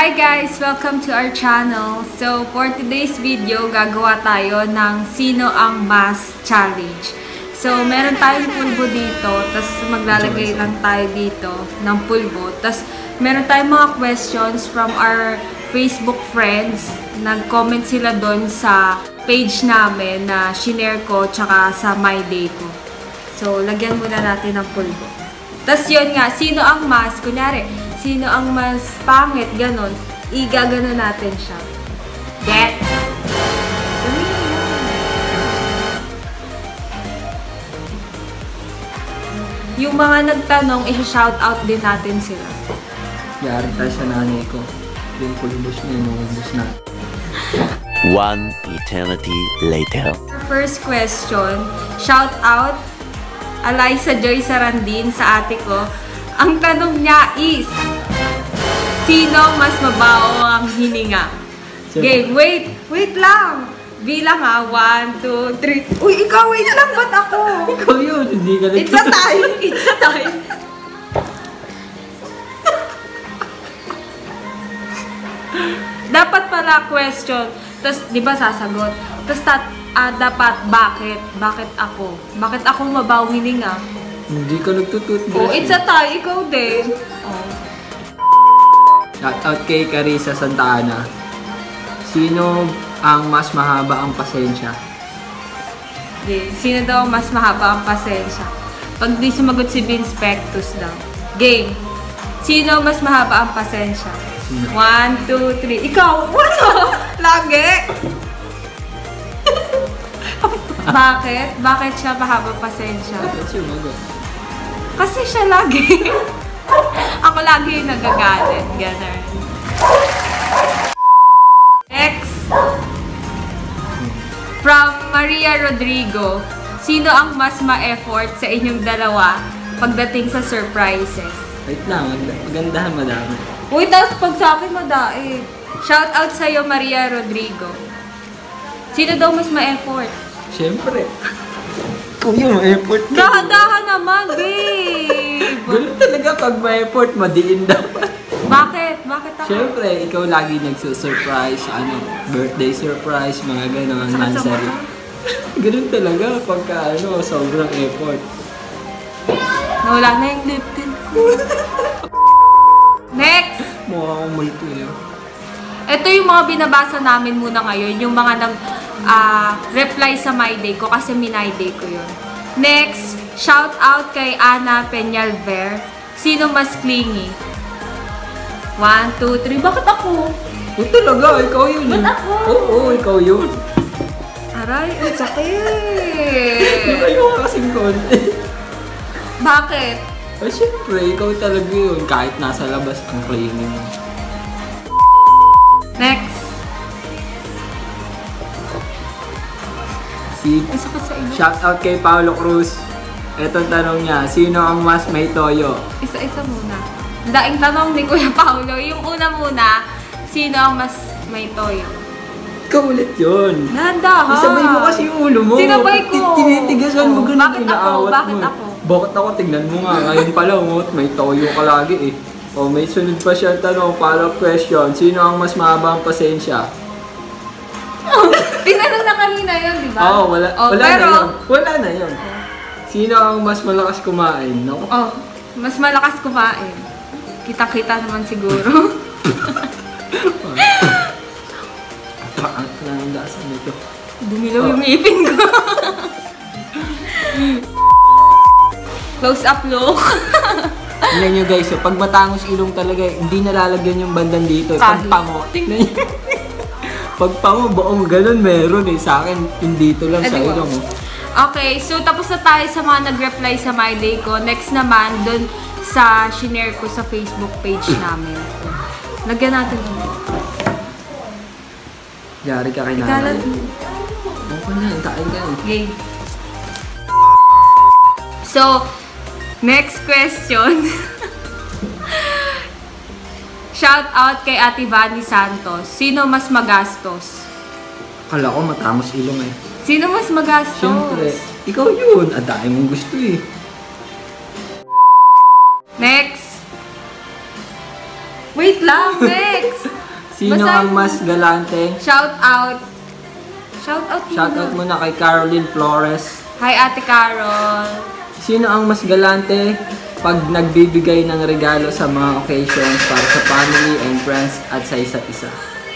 Hi guys! Welcome to our channel. So, for today's video, gagawa tayo ng Sino ang Mas Challenge. So, meron tayong pulbo dito, tapos maglalagay lang tayo dito ng pulbo. Tapos, meron tayong mga questions from our Facebook friends. Nag-comment sila doon sa page namin na shinare ko, tsaka sa My Day ko. So, lagyan muna natin ng pulbo. Tapos, yun nga, sino ang mas, kunyari, sino ang mas pangit, ganon, igagano natin siya. Get! Yung mga nagtanong, i-shoutout din natin sila. Yari tayo sa nanay ko. Yung pulbos niya, inuubos na. One eternity later. First question, shoutout Alyssa Joy Sarandin sa ate ko. Ang tanong niya is, sino mas mabaho ang hininga? Game, wait lang. Bilang ha, 1, 2, 3. Uy, ikaw, wait lang, ba't ako? Ikaw yun, hindi ka It's a tie, it's a tie. Dapat pala question, tapos di ba sasagot? Tapos dapat bakit? Bakit ako? Bakit ako mabaho hininga? Hindi ka nagtututbrush. Oh, it's a tie. Ikaw din. Oh. Shoutout kay Carissa Santa Ana. Sino ang mas mahaba ang pasensya? Okay. Sino daw ang mas mahaba ang pasensya? Pag di sumagot si Vince Pectus daw. Game. Sino mas mahaba ang pasensya? 1, 2, 3. Ikaw! Wala! Lagi! Bakit? Bakit siya mahaba pasensya? Bakit sumagot? Kasi siya lagi. Ako lagi yung nagagalit. Ganun. Next. From Maria Rodrigo. Sino ang mas ma-effort sa inyong dalawa pagdating sa surprises? Wait lang, magandahan madami. Uy, tapos pag sa akin madai. Shout out sa'yo, Maria Rodrigo. Sino daw mas ma-effort? Siyempre. Ikaw yung ma-effort ka. Dahan-dahan naman, babe! Gulo talaga pag ma-effort, madiin dapat. Bakit? Bakit ako? Siyempre, ikaw lagi nagsusurprise, birthday surprise, mga gano'n, mansari. Ganun talaga pagka, sobrang effort. Nawala na yung lip tint ko. Next! Mukha akong multo yun. Ito yung mga binabasa namin muna ngayon, yung mga reply sa My Day ko kasi My Day ko yun. Next, shout out kay Ana Peñalver. Sino mas clingy? 1, 2, 3. Bakit ako? Oo talaga, ikaw yun. Ba't ako? Oo, ikaw yun. Aray, ang sakit. Malayo ka kasing konti. Bakit? Ay, syempre, ikaw talaga yun. Kahit nasa labas, ang cleaning mo. Next. Ay, sakit sa ilo. Shout out kay Paolo Cruz. Etong tanong niya, sino ang mas may toyo? Isa-isa muna. Daing tanong ni Kuya Paolo. Yung una muna, sino ang mas may toyo? Ikaw ulit yun. Dahan-dahan. Isabay mo kasi yung ulo mo. Sinabay ko. Tinitigasan mo ganun. Bakit ako? Bakit ako? Bakit ako? Tignan mo nga. Ngayon pala, may toyo ka lagi eh. O, may sunod pa siya tanong, follow-up question. Sino ang mas mahaba ang pasensya? Tinanong na kanina yun, di ba? Oo, wala pero, na yun. Wala na yun. Sino ang mas malakas kumain? No? Oh, mas malakas kumain. Kita-kita naman siguro. Paangat na ang dasan nito. Dumilaw yung ngipin ko. Close up look. Tingnan nyo guys, so pag matangos ilong talaga, hindi nalalagyan yung bandan dito. Pag pango, tingnan nyo. Pag pango, buong ganun meron eh. Sa akin, hindi dito lang sa ilong. Okay, so tapos na tayo sa mga nag-reply sa My Day ko. Next naman, dun sa shinare ko sa Facebook page namin. Lagyan natin ito. Yari ka kay nanay. Okay na, tayo ka. Okay. So, next question. Shout out kay Ate Vanny Santos. Sino mas magastos? Akala ko matangos ilong eh. Sino mas magastos? Siyempre, ikaw yun. Dahil mong gusto eh. Next. Wait lang, next. Sino Basahin ang mas galante? Shout out. Shout out muna. Shoutout muna kay Caroline Flores. Hi, Ate Carol. Sino ang mas galante pag nagbibigay ng regalo sa mga occasions para sa family and friends at sa isa't isa?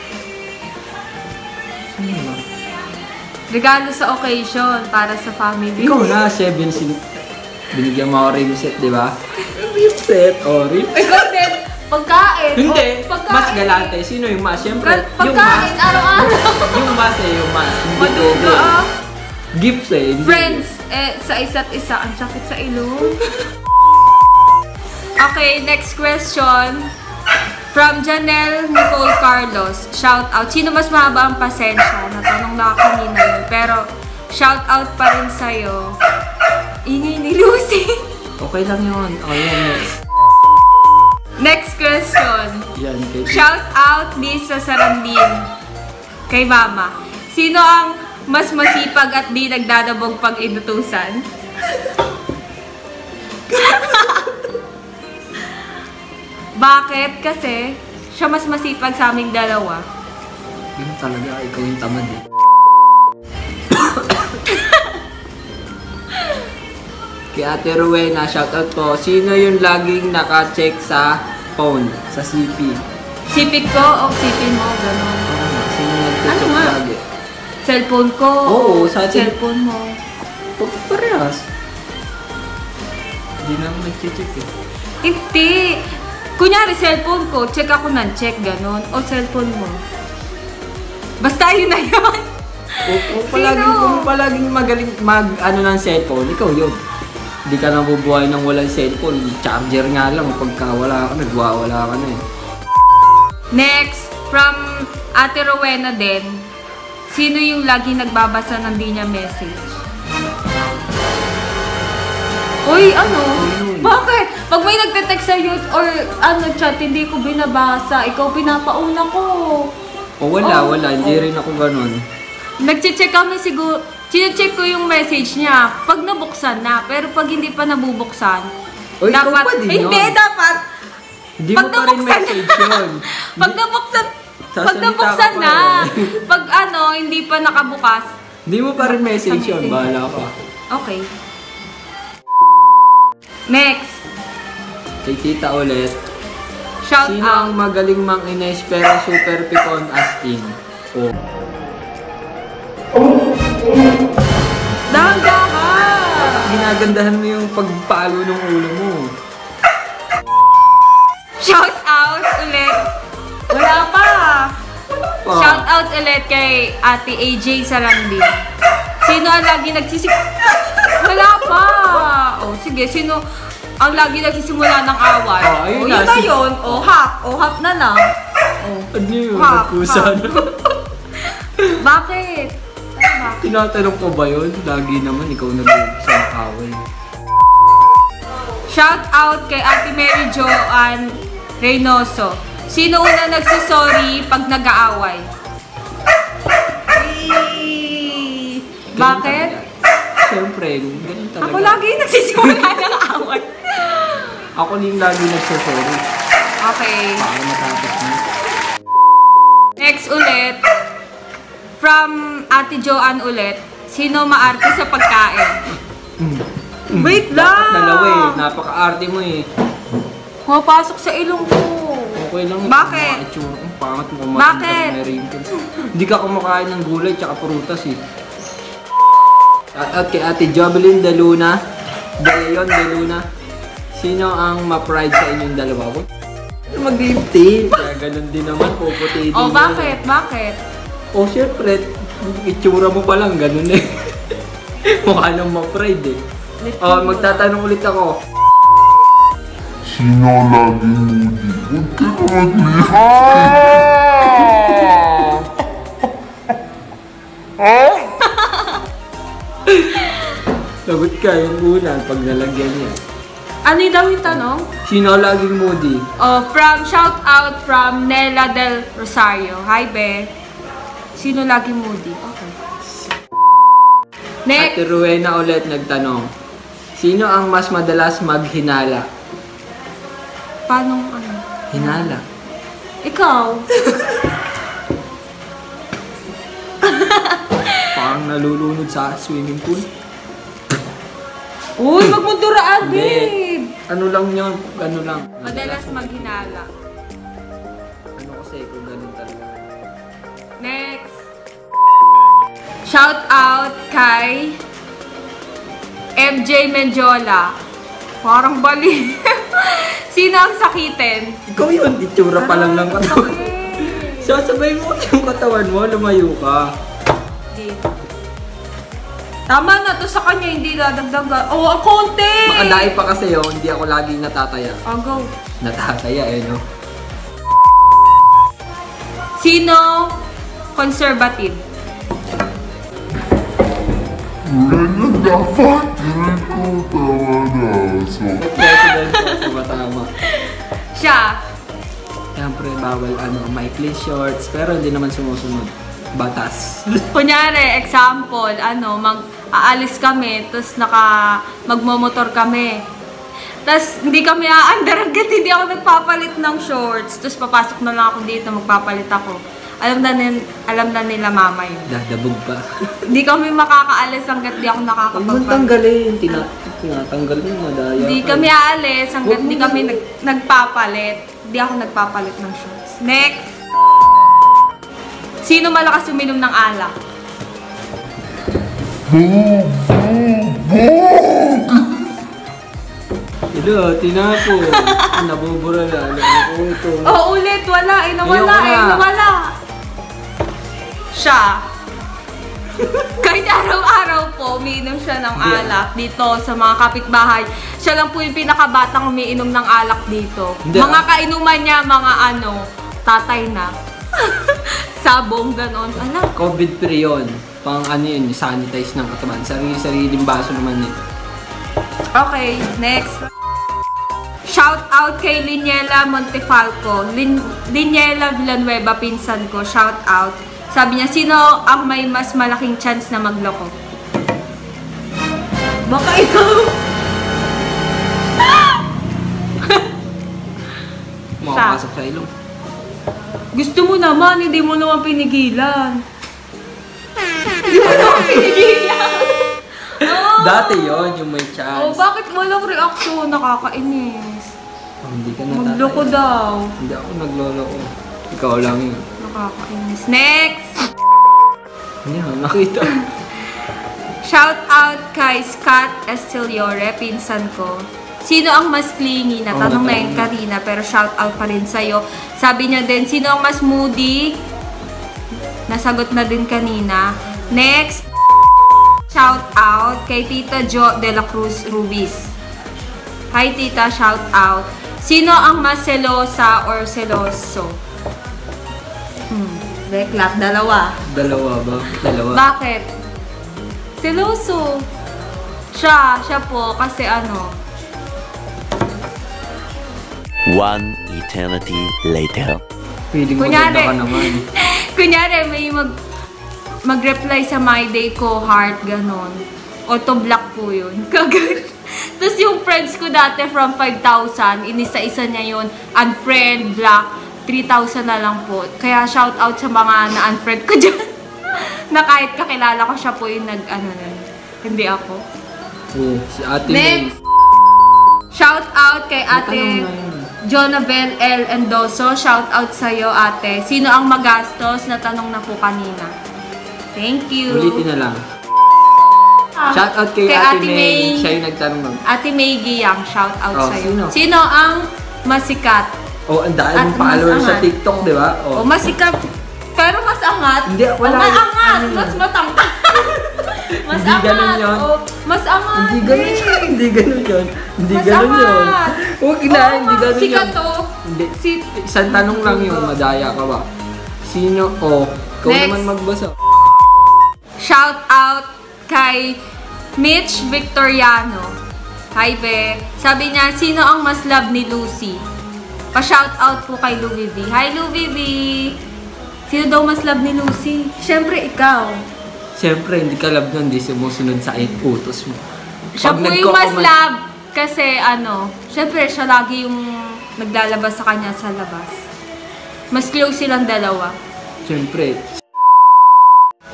Sino ba? Regalo sa occasion para sa family. Ikaw na, 7 binigyan mo ako rim set, di ba? Rim set, rim set. Ikaw din, pagkain. Hindi, pagkain. mas galante. Sino yung mas? Siyempre, yung Pagkain, mas. araw-araw. Yung mas yung mas. Hindi Maduga. gifts hindi. Friends, sa isa't isa. Ang sakit sa ilong. Okay, next question. From Janelle Nicole Carlos. Shout out. Sino mas mahaba ang pasensya? Natanong na kanina yun. Pero, shout out pa rin sa'yo. Ingay ni Lucy. Okay lang yun. Okay yan, next. Next question. Yan, kay Shout out Lisa Sarandin. Kay Mama. Sino ang mas masipag at di nagdadabog pag inutusan? Bakit? Kasi siya mas masipag sa aming dalawa. Yun talaga, ikaw yung tamad eh. Kay Ate Rowena, shoutout po. Sino yung laging naka-check sa phone, sa CP? Sipig ko o sipin mo? Ganon. Sino nag-check Ano nga? lagi? Cellphone ko. Oo, sa atin. Cellphone mo. Parehas. Hindi naman nag-check eh. Hindi. Kunyari, cellphone ko, check ako ng check, ganon. O cellphone mo. Basta yun na yun. Kung palaging magaling ano ng cellphone, ikaw yun. Hindi ka nang bubuhay ng walang cellphone. Charger nga lang. Pagka wala ka, nagwawala ka na eh. Next, from Ate Rowena din. Sino yung lagi nagbabasa ng di niya message? Uy, ano? Bakit? Pag may nagte-text sa'yo or chat, hindi ko binabasa. Ikaw pinapauna ko. O wala. Hindi rin ako ganun. Nagche-check kami siguro. Chine-check ko yung message niya pag nabuksan na. Pero pag hindi pa nabubuksan, Uy, ikaw pa din yun. Hindi, dapat. Hindi mo pa rin message yun. Pag nabuksan Sasalita ka pa na. eh. Pag hindi pa nakabukas. Hindi mo pa rin message yun. Bahala ka. Okay. Next. Kay tita ulit. Shout Sino out. ang magaling mang ines pero super pikon as in? Oh. Dahan ka! Ginagandahan mo yung pagpalo ng ulo mo. Shout out ulit. Wala pa. Shout out ulit kay Ate AJ Sarandin. Sino ang lagi Wala pa. Oh, sige. Sino ang lagi nagsisimula ng away? Oh, ayun na. Yun na yun. Oh, hap. Oh, hap na na. Oh. Ano yun? Hap, Nagkusa hap. na. Bakit? Bakit? Tinatanong ko ba yun? Lagi naman ikaw nag-uusa ng away. Shout out kay Ate Mary Joanne Reynoso. Sino una nagsisorry pag nag-aaway? Bakit? Siyempre, ganun talaga. Ako lagi nagsisimula ng away. Ako din lagi nagsasorry. Okay. Para matapos mo. Next ulit. From Ate Joanne ulit. Sino maarte sa pagkain? Wait lang! Dapat dalawa eh. Napaka-arte mo eh. Pumapasok sa ilong ko. Okay lang. Bakit? Ang pangat mo. Bakit? Hindi ka kumakain ng gulay tsaka prutas eh. At kay Ate Jovelyn De Luna. De Leon De Luna. Sino ang ma-pride sa inyong dalawa? Mag-liptin. Kaya ganun din naman. Puputi din. Oh, bakit? Bakit? Oh, syempre. Itsura mo pa lang. Ganun eh. Mukha nang ma-pride eh. Oh, magtatanong ulit ako. Sino laging moody? Huwag ka na magliha! Lagot ka yung una pag nalagyan niya. Ano daw yung tanong? Sino laging moody? Oh, shout out from Nela Del Rosario. Hi, Be. Sino lagi moody? Okay. Next. Ate Rowena ulit nagtanong. Sino ang mas madalas maghinala? Paano ano? Hinala. Ikaw? nalulunod sa swimming pool. Uy, magmunduraan, babe! Ano lang yun? Ano lang? Madalas maghinala. Ano kasi kung ganun talaga. Next! Shout out kay MJ Menjola. Parang bali. Sino ang sakitin? Ikaw yun, itsura pa lang ng katawan. Sasabay mo yung katawan mo, lumayo ka. Tama na to sa kanya, hindi dadagdagan. Oh, ang konti! Makadai pa kasi yun, hindi ako lagi natataya. Oh, go. Natataya no? Sino conservative? Ganyan dapat. Hindi ko tama na. So, President ko, tama. Siya. Siyempre, bawal maikli shorts, pero hindi naman sumusunod. Batas. Kunyari, example, aalis kami, tapos magmomotor kami. Tapos hindi kami aandar hanggat hindi ako nagpapalit ng shorts. Tapos papasok na lang ako dito, magpapalit ako. Alam na nila mama yun. Dadabog pa. Hindi kami makakaalis hanggat di ako Huwag nakakapagpalit. mong tanggalin. Tinatanggal mo, madaya. Hindi kami aalis hanggat di kami nagpapalit. Hindi ako nagpapalit ng shorts. Next! Sino malakas uminom ng alak? Ilo, tinapo. Nabubura na. Ano ito? Oh, ulit! Wala! Nawala! Siya. Kahit araw-araw po, umiinom siya ng alak dito sa mga kapitbahay. Siya lang po yung pinakabatang umiinom ng alak dito. Hindi, Mga kainuman niya, mga tatay na. Sabong, ganon. COVID pre yun. Pang yun, sanitize ng katawan. Sarili-sariling baso naman yun. Okay, next. Shout out kay Liniela Montefalco. Liniela Villanueva, pinsan ko. Shout out. Sabi niya, sino ang may mas malaking chance na magloko? Baka ikaw. Makapasok sa ilong. Gusto mo naman, hindi mo naman pinigilan. Hindi mo naman pinigilan. Dati yun, yung may chance. Bakit walang reaksyon? Nakakainis. Hindi ka natatay. Magloko daw. Hindi ako nagloloko. Ikaw lang yun. Nakakainis. Next! Hindi nakita. Shout out kay Scott Estiliore, pinsan ko. Sino ang mas clingy? Natanong na yun kanina, pero shout out pa rin sa'yo. Sabi niya din, sino ang mas moody? Nasagot na din kanina. Next! Shout out kay Tita Jo de la Cruz Ruiz. Hi Tita, shout out. Sino ang mas selosa or seloso? Deklat, dalawa. Dalawa ba? Dalawa. Bakit? Seloso. Siya po kasi One eternity later. Feeling mo Kunyari. ganda ka naman. Kunyari, may mag-reply sa My Day ko, heart, ganon. Auto-block po yun. Tapos yung friends ko dati from 5,000, inisa-isa niya yun, unfriend, block, 3,000 na lang po. Kaya shout out sa mga na-unfriend ko dyan. Na kahit kakilala ko, siya po yung hindi ako. Oo, si Ate May. Next! Shout out kay Ate Jonabel L. Endoso. Shout out sa'yo, ate. Sino ang magastos? Natanong na po kanina. Thank you. Ulitin na lang. Shout out kay Ate May. Siya yung nagtanong lang. Ate May Giyang, shout out sa'yo. Sino? Sino ang masikat? Ang dahil mong followers sa TikTok, di ba? Mas sikat. Pero mas angat. Hindi, wala. Mas angat. Mas matangkad. Mas Hindi angat. ganun yun. Mas angat. Hindi ganun yun. Hindi ganun yun. Hindi Mas ganun yun. angat. Huwag na, hindi ganun yun. Sikat to. Hindi. Isang tanong lang yun, madaya ka ba? Sino? Ikaw Next. naman magbasa. Shout out kay Mitch Victoriano. Hi, be. Sabi niya, sino ang mas love ni Lucy? Pa-shout out po kay Louie V. Hi, Louie V. Sino daw mas love ni Lucy? Siyempre, ikaw. Siyempre, hindi ka love nun, hindi sumusunod sa 8 utos mo. Siya po yung mas love. Kasi siyempre, siya lagi yung naglalabas sa kanya sa labas. Mas close silang dalawa. Siyempre.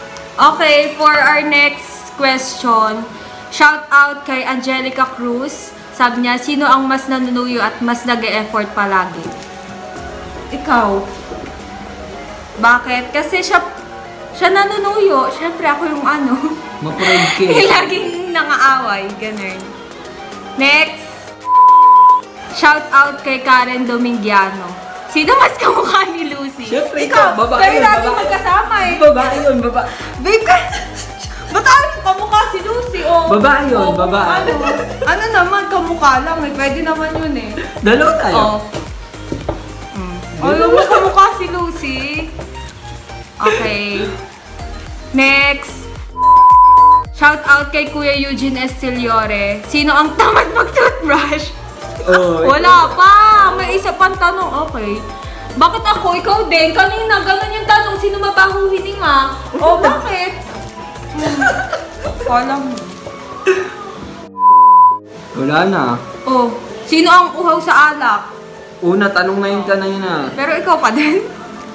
Okay, for our next question, shout out kay Angelica Cruz. Sabi niya, sino ang mas nanunuyo at mas nag-e-effort palagi? Ikaw. Bakit? Kasi siya nanunuyo. Siyempre, ako yung ano. Ma-proud ka. Laging nangaaway. Ganun. Next. Shout out kay Karen Domingiano. Sino mas kamukha ni Lucy? Siyempre, ikaw. Babae Pero yun, lagi babae. magkasama eh. Babae yun, babae. Babe, ba't ayaw mo kamukha si Lucy? O, Babae yun, o, babae. Ano naman, kamukha lang eh. Pwede naman yun eh. Dalawa tayo. Oh. Ayaw mo kamukha si Lucy. Okay. Next. Shout out kay Kuya Eugene Estiliore. Sino ang tamad mag-toothbrush? Oh, Wala pa! May isa pang tanong. Okay. Bakit ako? Ikaw din? Kanina, ganun yung tanong. Sino mabaho hininga? O, bakit? Alam mo. Wala na. Oh, sino ang uhaw sa alak? Una, tanong na yun kanina. Pero ikaw pa din.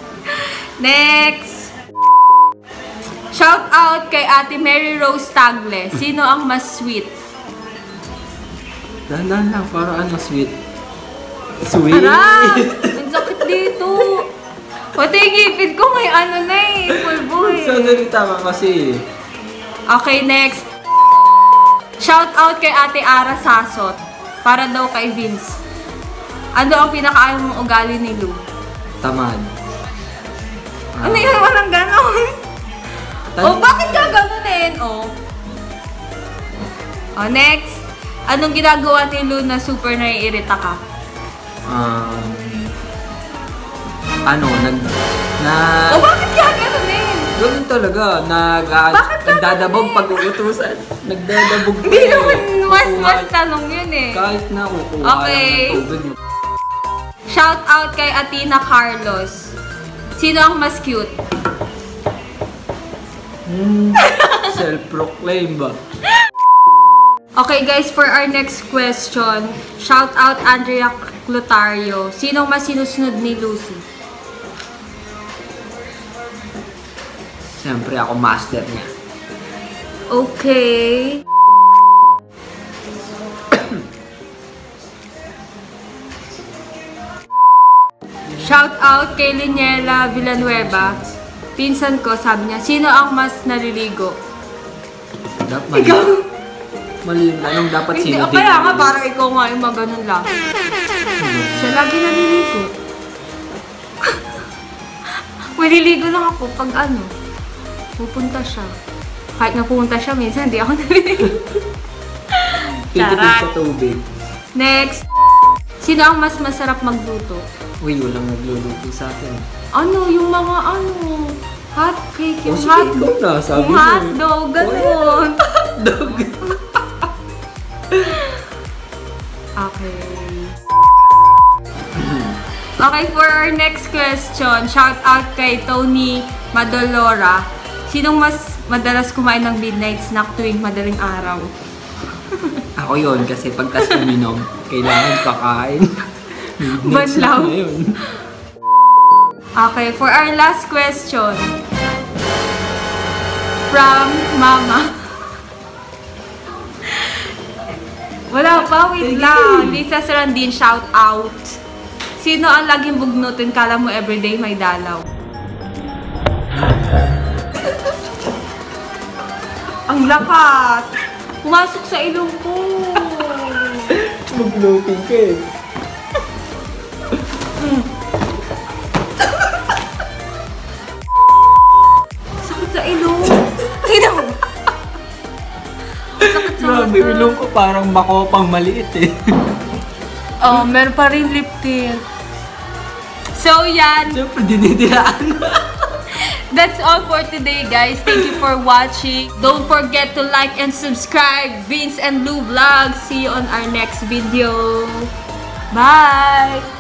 Next. Shout out kay Ate Mary Rose Tagle. Sino ang mas sweet? Dahan lang, para ano, sweet. Sweet. Harap! Ang sakit dito. Pati yung ngipin ko may ano na eh. Pulbo eh. Sasalita ka kasi. Okay, next. Shout out kay Ate Ara Sasot. Para daw kay Vince. Ano ang pinakaayaw mong ugali ni Lou? Tamad. Ano yun? Walang ganon. Oh, bakit ka ganonin? Oh. Oh, next. Anong ginagawa ni Lou na super naiirita ka? Oh, bakit ka ganonin? Ganun talaga. Bakit ka Nagdadabog ganun eh? pag-uutusan. Nagdadabog pa Hindi eh. naman mas Kukuha- tanong yun eh. Kahit na kukuha Okay. lang ng tubig. Shout out kay Atina Carlos. Sino ang mas cute? Self-proclaim ba? Okay guys, for our next question, shout out Andrea Clotario. Sino mas sinusunod ni Lucy? Siyempre ako master niya. Okay. Shout out kay Liniela Villanueva. Pinsan ko, sabi niya, sino ang mas naliligo? Mali. Mali yung tanong, dapat Hindi, sino din. kaya nga parang ikaw nga yung maganon lang. Siya lagi naliligo. Maliligo lang ako pag ano, pupunta siya. Kahit na pupunta siya, minsan hindi ako naliligo. Titipid Charot. sa tubig. Next. Sino ang mas masarap magluto? Uy, walang nagluluto sa akin. Ano, yung mga ano, hot cake, yung sige, hot ikaw na, sabi yung mo hot eh. dog, ganun. Dog. Okay. Okay, for our next question, shout out kay Tony Madolora. Sinong mas madalas kumain ng midnight snack tuwing madaling araw? Ako yun, kasi pagtas uminom, kailangan kakain. Banlaw. Na yun. Okay, for our last question. From Mama. Wala pa, wait lang. Lisa Sarandin, shout out. Sino ang laging bugnutin? Kala mo everyday may dalaw. Ang lakas! Pumasok sa ilong ko. Mag-looping ka eh. Sakit sa ilong. Tignan mo. Sakit sa Grabe, mata. ilong ko parang makopang maliit eh. Oh, meron pa rin lip tint. So, yan. Siyempre, dinidilaan. That's all for today, guys. Thank you for watching. Don't forget to like and subscribe. Vince and Lou Vlogs. See you on our next video. Bye!